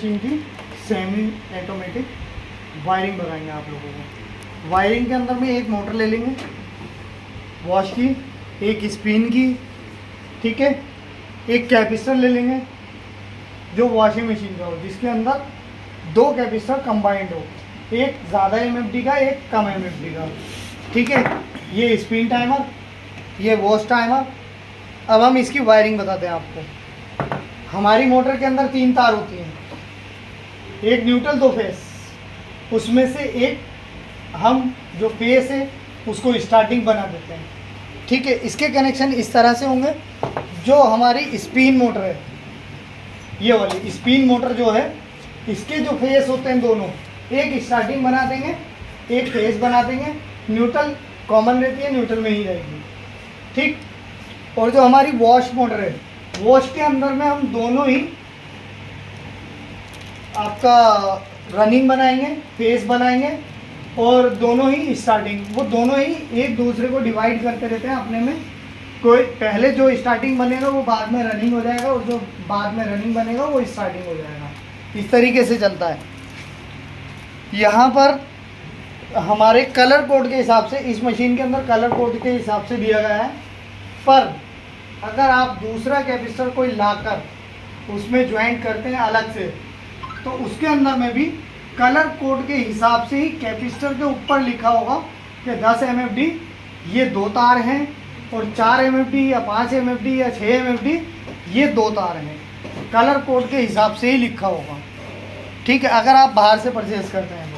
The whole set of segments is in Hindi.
मशीन की सेमी ऑटोमेटिक वायरिंग बताएंगे आप लोगों को। वायरिंग के अंदर में एक मोटर ले लेंगे वॉश की, एक स्पिन की, ठीक है, एक कैपेसिटर ले लेंगे जो वॉशिंग मशीन का हो, जिसके अंदर 2 कैपेसिटर कंबाइंड हो, एक ज़्यादा एमएफडी का, एक कम एमएफडी का, ठीक है। ये स्पिन टाइमर, ये वॉश टाइमर। अब हम इसकी वायरिंग बताते हैं आपको। हमारी मोटर के अंदर 3 तार होती हैं, एक न्यूट्रल 2 फेस, उसमें से एक हम जो फेस है उसको स्टार्टिंग बना देते हैं, ठीक है। इसके कनेक्शन इस तरह से होंगे। जो हमारी स्पिन मोटर है, ये वाली स्पिन मोटर जो है, इसके जो फेस होते हैं दोनों, एक स्टार्टिंग बना देंगे, एक फेस बना देंगे। न्यूट्रल कॉमन रहती है, न्यूट्रल में ही रहेगी, ठीक। और जो हमारी वॉश मोटर है, वॉश के अंदर में हम दोनों ही आपका रनिंग बनाएंगे, फेस बनाएंगे और दोनों ही स्टार्टिंग, वो दोनों ही एक दूसरे को डिवाइड करते रहते हैं अपने में। कोई पहले जो स्टार्टिंग बनेगा वो बाद में रनिंग हो जाएगा, और जो बाद में रनिंग बनेगा वो स्टार्टिंग हो जाएगा। इस तरीके से चलता है। यहाँ पर हमारे कलर कोड के हिसाब से, इस मशीन के अंदर कलर कोड के हिसाब से दिया गया है। पर अगर आप दूसरा कैपेसिटर कोई लाकर उसमें ज्वाइन करते हैं अलग से, तो उसके अंदर में भी कलर कोड के हिसाब से ही कैपेसिटर के ऊपर लिखा होगा कि 10 MFD ये 2 तार हैं, और 4 MFD या 5 MFD या 6 MFD ये 2 तार हैं। कलर कोड के हिसाब से ही लिखा होगा, ठीक है। अगर आप बाहर से परचेज करते हैं तो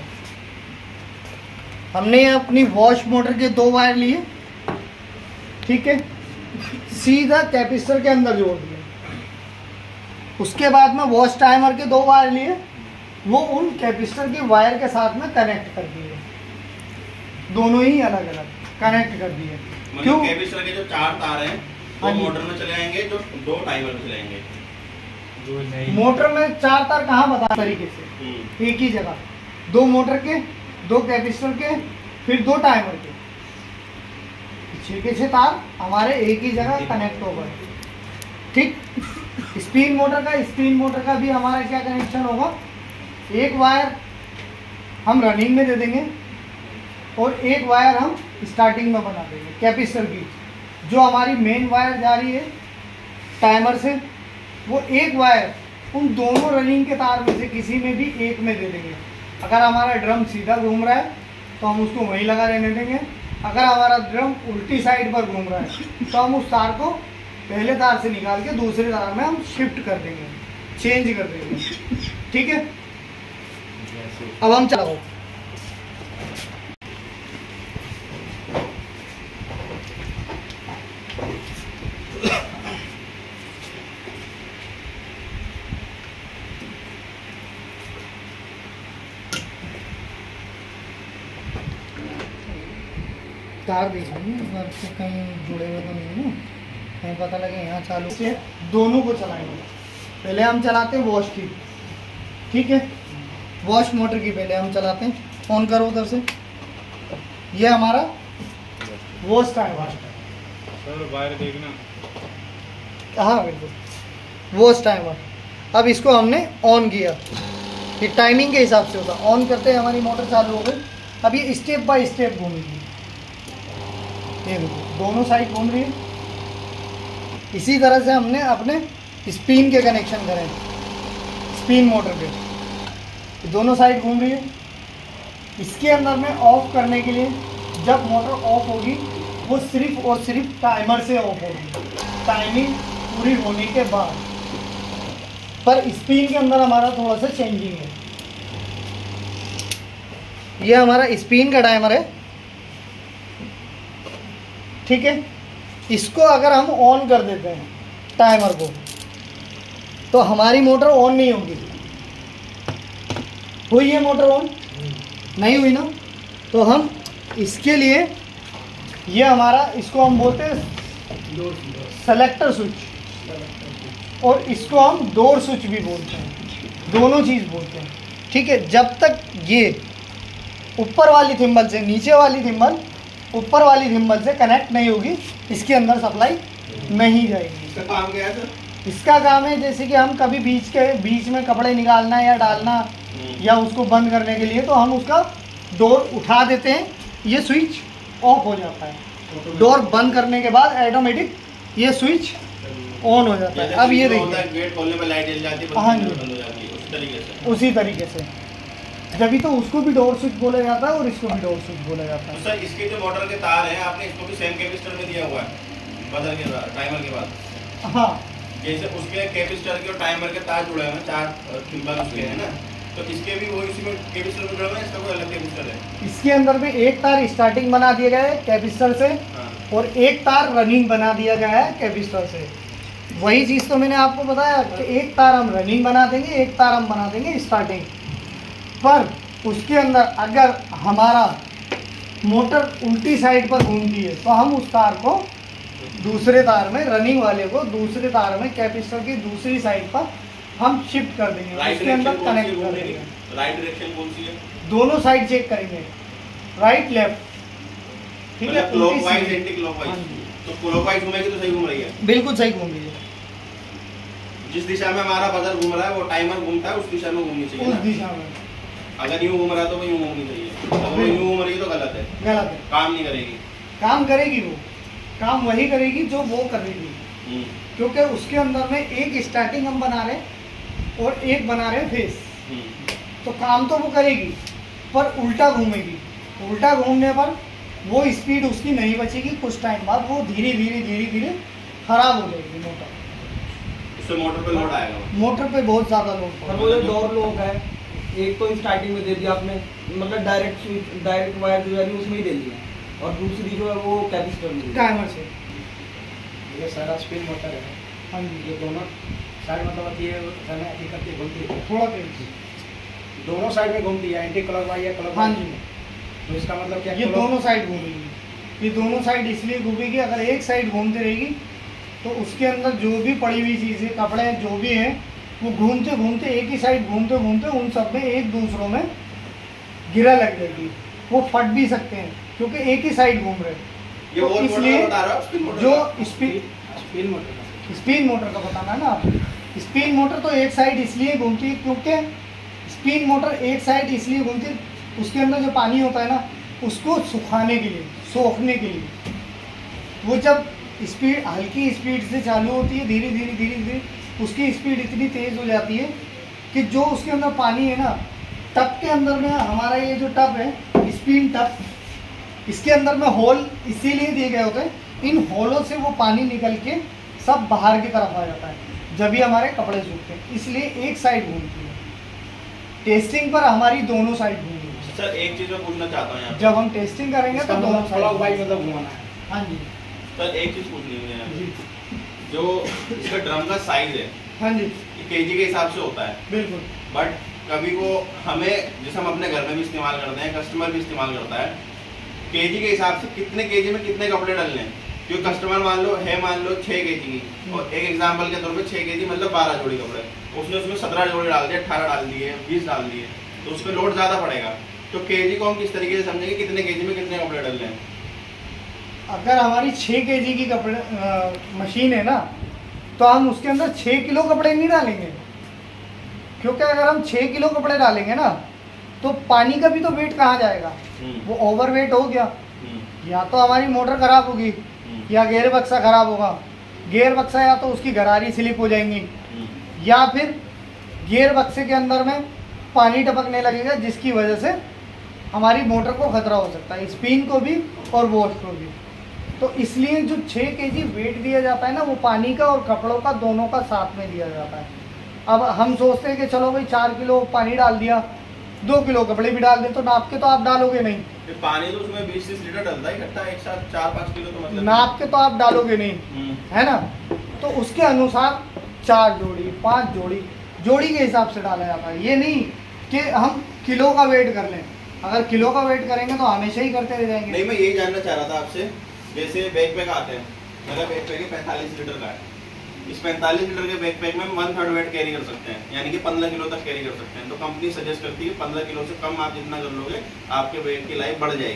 हमने अपनी वॉश मोटर के 2 वायर लिए, ठीक है, सीधा कैपेसिटर के अंदर जोड़ दिए। उसके बाद में वॉश टाइमर के 2 वायर लिए, वो उन कैपेसिटर के वायर के साथ में कनेक्ट कर दिए, दोनों ही अलग अलग कनेक्ट कर दिए। क्यों? कैपेसिटर के जो 4 तार हैं वो मोटर में चले जाएंगे, जो 2 टाइमर में चले जाएंगे। मोटर में 4 तार कहाँ बता तरीके से, एक ही जगह, 2 मोटर के, 2 कैपेसिटर के, फिर 2 टाइमर के, 6 के 6 तार हमारे एक ही जगह कनेक्ट हो गए, ठीक। स्पिन मोटर का भी हमारा क्या कनेक्शन होगा, एक वायर हम रनिंग में दे देंगे और एक वायर हम स्टार्टिंग में बना देंगे कैपेसिटर की। जो हमारी मेन वायर जा रही है टाइमर से, वो एक वायर उन दोनों रनिंग के तार में से किसी में भी एक में दे देंगे। अगर हमारा ड्रम सीधा घूम रहा है तो हम उसको वहीं लगा रहने देंगे। अगर हमारा ड्रम उल्टी साइड पर घूम रहा है तो हम उस तार को पहले तार से निकाल के दूसरे तार में हम शिफ्ट कर देंगे, चेंज कर देंगे, ठीक है। अब हम चलाओ। तार देखेंगे अगर से कहीं जुड़े हुए तो नहीं है ना, कहीं पता लगे यहाँ चालू से। दोनों को चलाएंगे। पहले हम चलाते हैं वॉश की, ठीक है, वॉश मोटर की पहले हम चलाते हैं। ऑन करो उधर से। ये हमारा वॉश टाइमर सर, वायर देखना। हाँ बिल्कुल, वॉश टाइमर। अब इसको हमने ऑन किया, ये टाइमिंग के हिसाब से होता। ऑन करते हैं हमारी मोटर चालू हो गई। अब ये स्टेप बाय स्टेप घूमेगी, ये दोनों साइड घूम रही है। इसी तरह से हमने अपने स्पिन के कनेक्शन करें, स्पिन मोटर के दोनों साइड घूम रही है। इसके अंदर में ऑफ करने के लिए, जब मोटर ऑफ होगी वो सिर्फ और सिर्फ टाइमर से ऑफ होगी, टाइमिंग पूरी होने के बाद। पर स्पिन के अंदर हमारा थोड़ा सा चेंजिंग है। ये हमारा स्पिन का टाइमर है, ठीक है। इसको अगर हम ऑन कर देते हैं टाइमर को, तो हमारी मोटर ऑन नहीं होगी। हुई है मोटर ऑन? नहीं हुई ना। तो हम इसके लिए, ये हमारा, इसको हम बोलते हैं सेलेक्टर स्विच, और इसको हम डोर स्विच भी बोलते हैं, दोनों चीज़ बोलते हैं, ठीक है। जब तक ये ऊपर वाली थिम्बल से, नीचे वाली थिम्बल ऊपर वाली थिम्बल से कनेक्ट नहीं होगी, इसके अंदर सप्लाई नहीं जाएगी। इसका काम क्या है सर? इसका काम है जैसे कि हम कभी बीच में कपड़े निकालना या डालना या उसको बंद करने के लिए, तो हम उसका डोर उठा देते हैं, ये स्विच ऑफ हो जाता है। डोर बंद करने के बाद ऑटोमेटिक ये स्विच ऑन हो जाता है। अब ये देखिए गेट खोलने पे लाइट जल जाती है, हाँ जी, बंद हो जाती है, उसी तरीके से जब तो उसको भी डोर स्विच बोला जाता है और इसको भी डोर स्विच बोला जाता है। तो सर इसके जो मोटर के तार हैं आपने इसको भी सेम कैपेसिटर में दिया हुआ है बदल के बाद टाइमर के बाद? हाँ, जैसे उसके कैपेसिटर के और टाइमर के तार जुड़े हुए हैं, 4 थिम्बल उसके हैं ना, तो इसके भी वो इसी में कैपेसिटर में जुड़े हुए हैं, इसका कोई अलग कैपेसिटर है? इसके अंदर में एक तार स्टार्टिंग बना दिया गया है कैपेसिटर से, हाँ। और एक तार रनिंग बना दिया गया है कैपेसिटर से। वही चीज़ तो मैंने आपको बताया कि एक तार हम रनिंग बना देंगे, एक तार हम बना देंगे स्टार्टिंग। पर उसके अंदर अगर हमारा मोटर उल्टी साइड पर घूमती है तो हम उस तार को दूसरे तार में, रनिंग वाले को दूसरे तार में कैपेसिटर की दूसरी साइड पर हम शिफ्ट कर देंगे, उसके अंदर कनेक्ट कर देंगे। राइट डायरेक्शन कौन सी है? दोनों साइड चेक करेंगे, राइट लेफ्ट, ठीक है, क्लॉकवाइज एंटी क्लॉकवाइज। तो क्लॉकवाइज घूमेगी तो सही घूम रही है? बिल्कुल सही घूम रही है। जिस दिशा में हमारा बजर घूम रहा है वो टाइमर घूमता है उस दिशा में घूमनी चाहिए, उस दिशा में। अगर यूं घूम रहा है तो वो यूं घूमनी चाहिए, अगर वो यूं घूम रही है तो गलत है, गलत है, काम नहीं करेगी। काम करेगी, वो काम वही करेगी जो वो करेगी, क्योंकि उसके अंदर में एक स्टार्टिंग हम बना रहे और एक बना रहे फेस, तो काम तो वो करेगी पर उल्टा घूमेगी। उल्टा घूमने पर वो स्पीड उसकी नहीं बचेगी, कुछ टाइम बाद वो धीरे धीरे खराब हो जाएगी मोटर। उससे मोटर पे लोड आएगा, मोटर पे बहुत ज़्यादा लोड। और वो जो डोर लॉक है, एक तो स्टार्टिंग में दे दिया आपने, मतलब डायरेक्ट वायर जो है उसमें ही दे दिया, और दूसरी जो है वो कैपेसिटर में टाइमर से। ये सारा स्पिन मोटर है। हाँ जी, ये दोनों साइड मतलब ये करके घूमती है, थोड़ा तेज, दोनों साइड में घूमती है, एंटी क्लॉकवाइज या हाँ क्लॉकवाइज। जी, तो इसका मतलब क्या? ये दोनों साइड घूमेगी। ये दोनों साइड इसलिए घूमेगी, अगर एक साइड घूमती रहेगी तो उसके अंदर जो भी पड़ी हुई चीज़ें, कपड़े जो भी हैं, वो घूमते घूमते एक ही साइड घूमते घूमते उन सब में एक दूसरों में गिरा लग जाएगी। वो फट भी सकते हैं क्योंकि एक ही साइड घूम रहे हैं। ये तो और इसलिए बता रहा हूं, स्पिन मोटर जो का। स्पिन मोटर स्पिन मोटर का बताना है ना आप। स्पिन मोटर तो एक साइड इसलिए घूमती है क्योंकि स्पिन मोटर एक साइड इसलिए घूमती है, उसके अंदर जो पानी होता है ना उसको सुखाने के लिए, सोखने के लिए। वो जब स्पीड हल्की स्पीड से चालू होती है, धीरे धीरे उसकी स्पीड इतनी तेज़ हो जाती है कि जो उसके अंदर पानी है ना, टब के अंदर में हमारा ये जो टब है स्पिन टब, इसके अंदर में होल इसीलिए दिए गए होते हैं, इन होलों से वो पानी निकल के सब बाहर की तरफ आ जाता है जब भी हमारे कपड़े सूखते हैं, इसलिए एक साइड घूमती है। टेस्टिंग पर हमारी दोनों साइड घूमती है। सर एक चीज मैं पूछना चाहता हूँ यहाँ जब हम टेस्टिंग करेंगे तो दोनों क्लॉकवाइज साइड। मतलब घुमाना है। हाँ जी, सर एक चीज पूछनी है मुझे यहाँ। जी, जो इसका ड्रम का साइज है हाँ जी, ये केजी के हिसाब से होता है, बिल्कुल। बट कभी वो हमें, जैसे हम अपने घर में भी इस्तेमाल करते हैं, कस्टमर भी इस्तेमाल करता है, केजी के हिसाब से कितने केजी में कितने कपड़े डालने हैं। क्योंकि कस्टमर मान लो 6 केजी की, और एक एग्जांपल के तौर पे 6 केजी मतलब 12 जोड़ी कपड़े, उसने उसमें 17 जोड़ी डाल दिए, 18 डाल दिए, 20 डाल दिए, तो उस पर लोड ज़्यादा पड़ेगा। तो केजी को हम किस तरीके से समझेंगे कितने केजी में कितने कपड़े डालने हैं? अगर हमारी 6 केजी की कपड़े मशीन है ना, तो हम उसके अंदर 6 किलो कपड़े नहीं डालेंगे, क्योंकि अगर हम 6 किलो कपड़े डालेंगे ना तो पानी का भी तो वेट कहाँ जाएगा, वो ओवर वेट हो गया। या तो हमारी मोटर खराब होगी या गेयर बक्सा खराब होगा। गेयर बक्सा या तो उसकी गरारी स्लिप हो जाएंगी या फिर गियर बक्से के अंदर में पानी टपकने लगेगा, जिसकी वजह से हमारी मोटर को खतरा हो सकता है, स्पिन को भी और वॉश को भी। तो इसलिए जो 6 केजी वेट दिया जाता है ना, वो पानी का और कपड़ों का दोनों का साथ में दिया जाता है। अब हम सोचते हैं कि चलो भाई 4 किलो पानी डाल दिया, 2 किलो कपड़े भी डाल दें, तो नाप के तो आप डालोगे नहीं। पानी तो उसमें 20-30 लीटर डलता है इकट्ठा, एक साथ 4-5 किलो तो मतलब नाप के तो आप डालोगे नहीं, है ना। तो उसके अनुसार 4 जोड़ी 5 जोड़ी के हिसाब से डाला जाता है। ये नहीं कि हम किलो का वेट कर लें, अगर किलो का वेट करेंगे तो हमेशा ही करते रह जाएंगे। नहीं, मैं यही जानना चाह रहा था आपसे, जैसे बैकपैक आते हैं, मेरा बैकपैक 45 लीटर का है, इस 45 लीटर के बैकपैक में 1/3 वेट कैरी कर सकते हैं, यानी कि 15 किलो तक कैरी कर सकते हैं। तो कंपनी सजेस्ट करती है 15 किलो से कम आप जितना कर लोगे आपके वेट की लाइफ बढ़ जाएगी।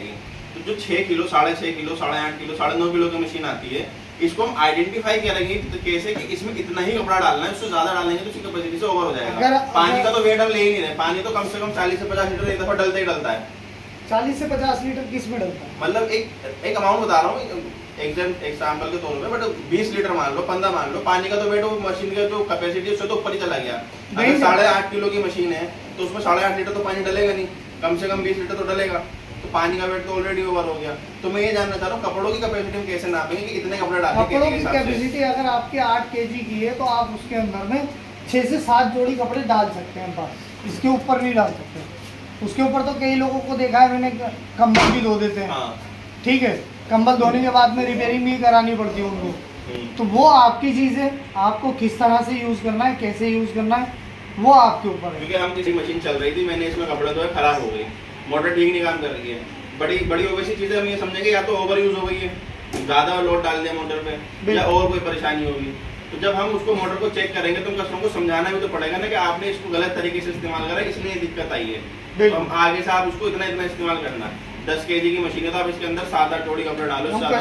तो जो 6 किलो 6.5 किलो 8.5 किलो 9.5 किलो की मशीन आती है, इसको हम आइडेंटिफाई करेंगे तो कैसे कि इसमें इतना ही कपड़ा डालना है, उससे ज्यादा डालेंगे तो उसकी कैपेसिटी से ओवर हो जाएगा। पानी का तो वेट हम ले ही नहीं रहे, पानी तो कम से कम 40 से 50 लीटर एक दफा डलता ही डलता है। 40 से 50 लीटर किस में डलता है? मतलब एक अमाउंट बता रहा हूँ एग्जाम्पल के तौर पे, बट 20 लीटर मान लो, 15 मान लो, पानी का तो वेट वो मशीन का जो कैपेसिटी है उससे तो ऊपर ही चला गया। अगर 8.5 किलो की मशीन है तो उसमें 8.5 लीटर तो पानी डलेगा नहीं, कम से कम 20 लीटर तो डलेगा, तो पानी का वेट तो ऑलरेडी ओवर हो गया। तो मैं ये जानना चाह रहा हूँ कपड़ों की कैपेसिटी हम कैसे नापेंगे कि इतने कपड़े डालें? कपड़ों की कैपेसिटी अगर आपके 8 kg की है तो आप उसके अंदर में 6 से 7 जोड़ी कपड़े डाल सकते हैं बस, इसके ऊपर नहीं डाल सकते। उसके ऊपर तो कई लोगों को देखा है मैंने, कंबल भी धो देते हैं। ठीक है, कंबल धोने के बाद में रिपेयरिंग भी करानी पड़ती है उनको, तो वो आपकी चीज़ है, आपको किस तरह से यूज़ करना है, कैसे यूज़ करना है, वो आपके ऊपर है। क्योंकि हम किसी मशीन चल रही थी, मैंने इसमें कपड़े धोए, खराब हो गई, मोटर ठीक नहीं काम कर रही है, बड़ी ओवैसी चीज़ें हम ये समझेंगे या तो ओवर यूज हो गई है, ज़्यादा लोड डाल दिया मोटर पे, या और कोई परेशानी होगी। तो जब हम उसको मोटर को चेक करेंगे तो कस्टमर को समझाना भी तो पड़ेगा ना कि आपने इसको गलत तरीके से इस्तेमाल करा, इसलिए दिक्कत आई है। तो हम आगे से आप उसको इतना इस्तेमाल करना। 10 kg की मशीन है तो आप इसके अंदर 7-8 जोड़ी कपड़े डालो। हम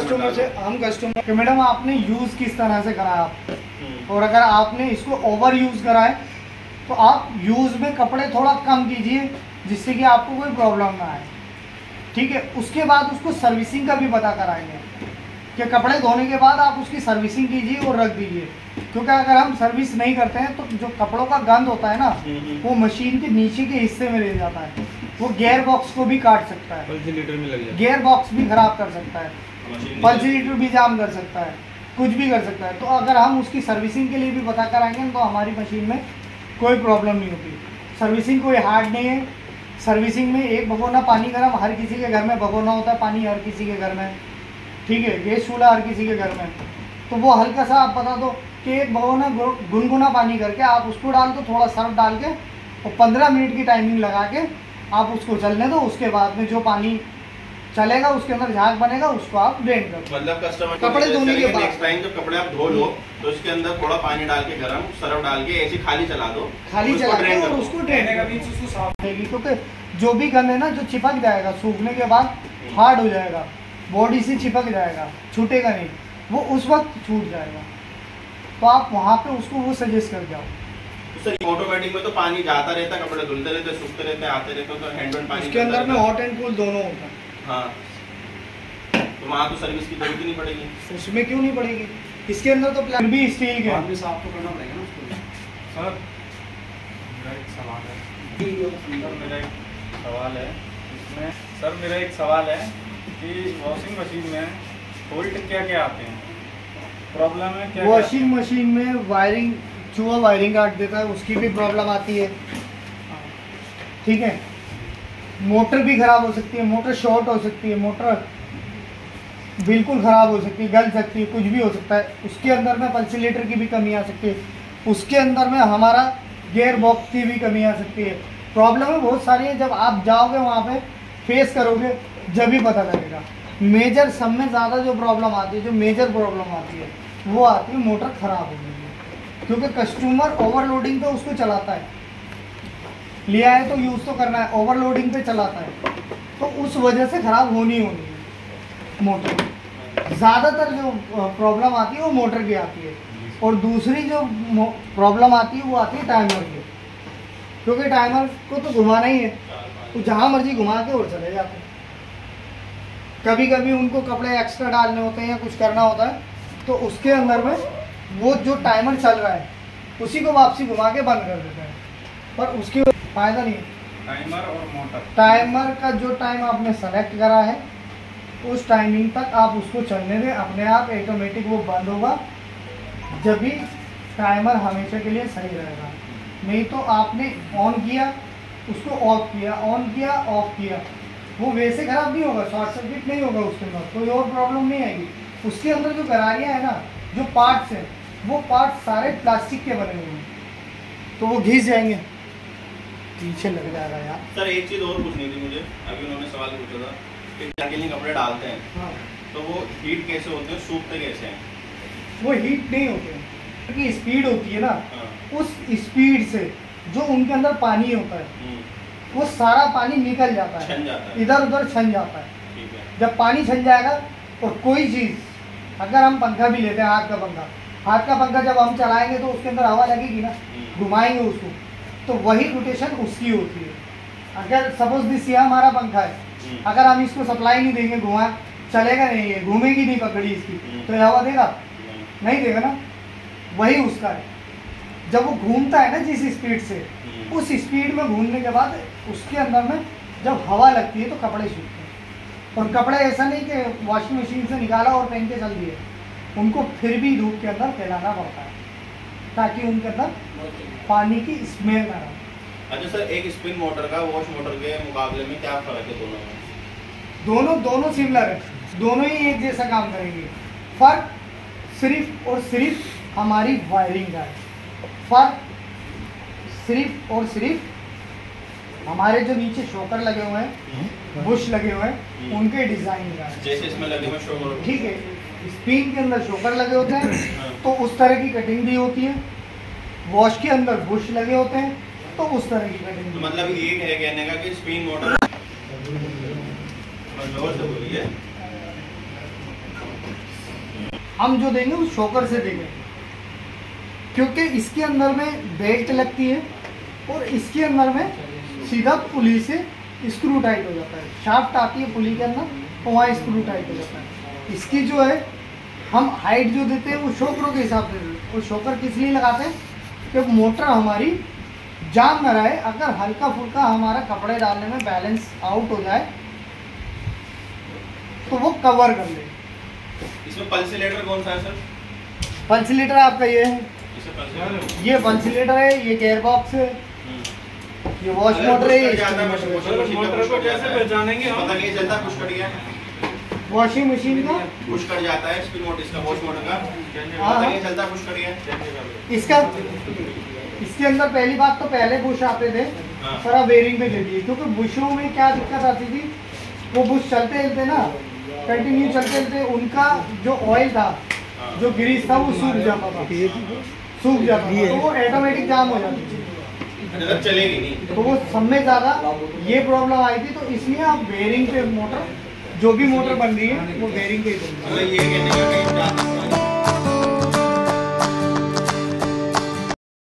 कस्टमर कि मैडम आपने यूज किस तरह से करा है, और अगर आपने इसको ओवर यूज करा है तो आप यूज में कपड़े थोड़ा कम कीजिए जिससे कि आपको कोई प्रॉब्लम ना आए। ठीक है, उसके बाद उसको सर्विसिंग का भी पता कराएंगे कि कपड़े धोने के बाद आप उसकी सर्विसिंग कीजिए और रख दीजिए, क्योंकि अगर हम सर्विस नहीं करते हैं तो जो कपड़ों का गंद होता है ना वो मशीन के नीचे के हिस्से में रह जाता है, वो गियर बॉक्स को भी काट सकता है, पल्सीलीटर में लग जाता है, गियर बॉक्स भी खराब कर सकता है, पल्सीलीटर भी जाम कर सकता है, कुछ भी कर सकता है। तो अगर हम उसकी सर्विसिंग के लिए भी पता कराएंगे तो हमारी मशीन में कोई प्रॉब्लम नहीं होती। सर्विसिंग कोई हार्ड नहीं है। सर्विसिंग में एक भगोना पानी गर्म, हर किसी के घर में भगोना होता है पानी, हर किसी के घर में। ठीक है, गैस चूल्हा हर किसी के घर में, तो वो हल्का सा आप बता दो कि एक भगोना गुनगुना पानी करके आप उसको डाल दो, थोड़ा सर्फ डाल के, और 15 मिनट की टाइमिंग लगा के आप उसको चलने दो। उसके बाद में जो पानी चलेगा उसके अंदर झाग बनेगा, उसको आप ड्रेन कर दो। मतलब कस्टमर कपड़े धोने के बाद नेक्स्ट टाइम जब कपड़े आप धो लो तो उसके अंदर थोड़ा पानी डाल के गरम सर्फ डाल के ऐसे खाली चला दो, खाली चला के और उसको ड्रेन का बीच उसको साफ रहेगी, क्योंकि जो भी गंद है ना जो चिपक जाएगा सूखने के बाद हार्ड हो जाएगा, बॉडी से चिपक जाएगा, छूटेगा नहीं, वो उस वक्त छूट जाएगा। तो आप वहाँ पे उसको वो सजेस्ट कर जाओ। तो सर ऑटोमेटिक में तो पानी जाता रहता है, कपड़े धुलते रहते, सूखते रहते, आते रहते, तो हैंड पानी उसके अंदर में हॉट एंड कूल दोनों होता है। हाँ, तो वहाँ तो सर्विस की जरूरत ही नहीं पड़ेगी। उसमें क्यों नहीं पड़ेगी, इसके अंदर तो प्लान भी स्टील के भी साफ तो करना पड़ेगा ना उसको। सर मेरा एक सवाल है इसमें, सर मेरा एक सवाल है कि वॉशिंग मशीन में फॉल्ट क्या क्या आते हैं, प्रॉब्लम है क्या? वॉशिंग मशीन में वायरिंग, चूहा वायरिंग काट देता है, उसकी भी प्रॉब्लम आती है। ठीक है, मोटर भी खराब हो सकती है, मोटर शॉर्ट हो सकती है, मोटर बिल्कुल ख़राब हो सकती है, गल सकती है, कुछ भी हो सकता है। उसके अंदर में पल्सीलेटर की भी कमी आ सकती है, उसके अंदर में हमारा गियर बॉक्स की भी कमी आ सकती है। प्रॉब्लम है बहुत सारी है, जब आप जाओगे वहाँ पे फेस करोगे जब भी पता लगेगा। मेजर सब में ज़्यादा जो प्रॉब्लम आती है, जो मेजर प्रॉब्लम आती है वो आती है मोटर ख़राब हो गई है, क्योंकि कस्टमर ओवरलोडिंग पे उसको चलाता है, लिया है तो यूज़ तो करना है, ओवरलोडिंग पे चलाता है, तो उस वजह से ख़राब होनी है मोटर। ज़्यादातर जो प्रॉब्लम आती है वो मोटर की आती है, और दूसरी जो प्रॉब्लम आती है वो आती है टाइमर की, क्योंकि टाइमर को तो घुमाना ही है, तो जहाँ मर्जी घुमा के और चले जाते हैं। कभी कभी उनको कपड़े एक्स्ट्रा डालने होते हैं या कुछ करना होता है, तो उसके अंदर में वो जो टाइमर चल रहा है उसी को वापसी घुमा के बंद कर देते हैं, पर उसकी फ़ायदा नहीं है। टाइमर और मोटर, टाइमर का जो टाइम आपने सेलेक्ट करा है उस टाइमिंग तक आप उसको चलने दें, अपने आप ऑटोमेटिक वो बंद होगा, जब भी टाइमर हमेशा के लिए सही रहेगा। नहीं तो आपने ऑन किया उसको ऑफ किया, ऑन किया ऑफ किया, वो वैसे ख़राब नहीं होगा, शॉर्ट सर्किट नहीं होगा, उसके अंदर कोई और प्रॉब्लम नहीं आएगी। उसके अंदर जो गरारियाँ हैं ना, जो पार्ट्स हैं, वो पार्ट्स सारे प्लास्टिक के बने हुए हैं, तो वो घिस जाएंगे, पीछे लग जाएगा यार। सर एक चीज़ और पूछनी थी मुझे, अभी उन्होंने सवाल पूछा था कि के लिए कपड़े डालते हैं, हाँ, तो वो हीट कैसे होते हैं, सूखते कैसे हैं? वो हीट नहीं होते हैं, क्योंकि स्पीड होती है ना, हाँ। उस स्पीड से जो उनके अंदर पानी होता है वो सारा पानी निकल जाता है, छन जाता है, इधर उधर छन जाता है। ठीक है। जब पानी छन जाएगा और कोई चीज़, अगर हम पंखा भी लेते हैं, हाथ का पंखा जब हम चलाएंगे तो उसके अंदर हवा लगेगी ना, घुमाएंगे उसको, तो वही रोटेशन उसकी होती है। अगर सपोज दिस ये हमारा पंखा है, अगर हम इसको सप्लाई नहीं देंगे, घुमा चलेगा नहीं, है घूमेगी नहीं पकड़ी इसकी, तो ये हवा देगा? नहीं देगा ना। वही उसका है, जब वो घूमता है ना जिस स्पीड से, उस स्पीड में घूमने के बाद उसके अंदर में जब हवा लगती है तो कपड़े सूखते हैं। और कपड़े ऐसा नहीं कि वॉशिंग मशीन से निकाला और पहन के चल दिए, उनको फिर भी धूप के अंदर फैलाना पड़ता है ताकि उनके अंदर पानी की स्मेल ना रहे। अच्छा सर, एक स्पिन मोटर का वॉश मोटर के मुकाबले में क्या फर्क है दोनों में? दोनों सिमिलर है, दोनों ही एक जैसा काम करेंगे। फर्क सिर्फ और सिर्फ हमारी वायरिंग का है। फर्क सिर्फ और सिर्फ हमारे जो नीचे शोकर लगे हुए हैं, बुश लगे हुए हैं, उनके डिजाइन का है। जैसे इसमें लगे हुए शोकर, ठीक है, स्पिन के अंदर शोकर लगे होते हैं तो उस तरह की कटिंग भी होती है, वॉश के अंदर बुश लगे होते हैं तो उस तरह की कटिंग। तो मतलब ये है कहने का कि स्पिन मोटर जोर से बोलिए, हम जो देंगे उस शोकर से देंगे, क्योंकि इसके अंदर में बेल्ट लगती है और इसके अंदर में सीधा पुली से स्क्रू टाइट हो जाता है। शाफ्ट आती है पुली के अंदर तो वहाँ स्क्रू टाइट हो जाता है। इसकी जो है हम हाइट जो देते हैं वो शोकरों के हिसाब से देते हैं। वो शोकर किस लिए लगाते हैं कि मोटर हमारी जाम न रहे, अगर हल्का फुल्का हमारा कपड़े डालने में बैलेंस आउट हो जाए तो वो कवर कर ले। इसमें पल्सिलेटर कौन सा है सर? पल्सिलेटर आपका ये है, इसे पल्सिलेटर, ये पल्सिलेटर है, ये गेयर बॉक्स है, ये वॉश मोटर है, मोटर को कैसे पहचानेंगे हम? पता नहीं चलता, पुश कर गया, वॉशिंग मशीन का पुश कर जाता है स्पिन मोटर, इसका वॉश मोटर का पता नहीं चलता, पुश कर गया। इसका इसके अंदर पहली बात तो पहले बुश आते थे, हाँ। पर अब बेरिंग में दे दिए, क्योंकि बुशों में क्या दिक्कत आती थी, वो बुश चलते चलते ना कंटिन्यू चलते चलते उनका जो ऑयल था, जो ग्रीस था वो सूख जाता था, तो वो ऑटोमेटिक जाम हो जाती थी, मतलब चलेगी नहीं। तो वो सब में ज़्यादा ये प्रॉब्लम आई थी। तो इसलिए अब बेरिंग पे मोटर, जो भी मोटर बन रही है वो बेरिंग पे ही बन रही है। मतलब ये कहने का